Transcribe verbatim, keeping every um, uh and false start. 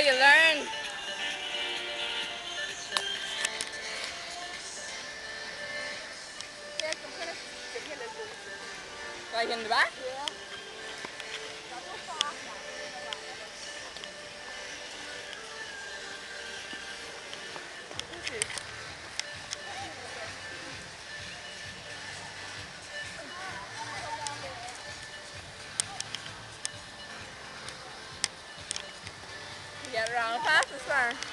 you learn. Like in the back? Yeah. You get around fast as far.